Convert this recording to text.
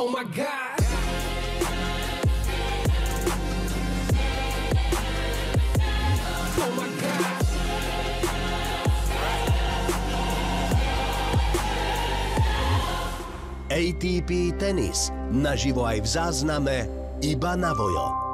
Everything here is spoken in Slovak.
Oh my God. Oh my God. ATP tenis naživo aj v zázname iba na Vojo.